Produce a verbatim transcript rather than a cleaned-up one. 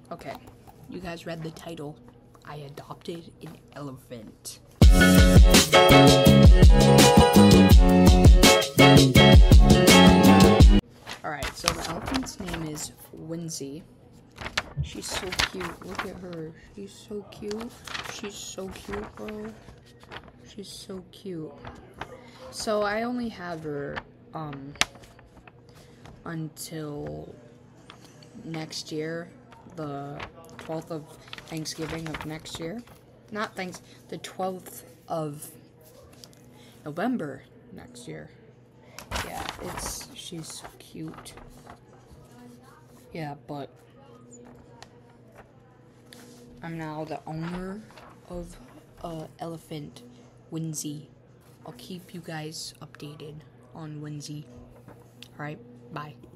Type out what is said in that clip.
Okay, you guys read the title. I adopted an elephant. Alright, so the elephant's name is Whinsey. She's so cute. Look at her. She's so cute. She's so cute, bro. She's so cute. So I only have her um until next year, the twelfth of Thanksgiving of next year. Not thanks, the twelfth of November next year. Yeah, it's, she's so cute. Yeah, but I'm now the owner of uh, Elephant Whinsey. I'll keep you guys updated on Whinsey. Alright, bye.